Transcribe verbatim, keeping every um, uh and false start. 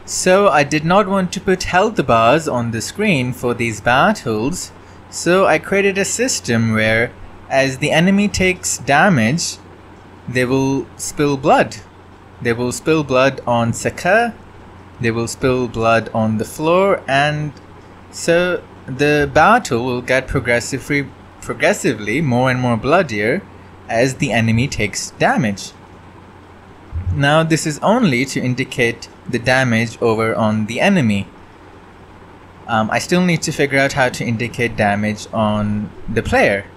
So I did not want to put health bars on the screen for these battles, so I created a system where as the enemy takes damage, they will spill blood. They will spill blood on Succour, they will spill blood on the floor, and so the battle will get progressively, progressively more and more bloodier as the enemy takes damage. Now this is only to indicate the damage over on the enemy. Um, I still need to figure out how to indicate damage on the player.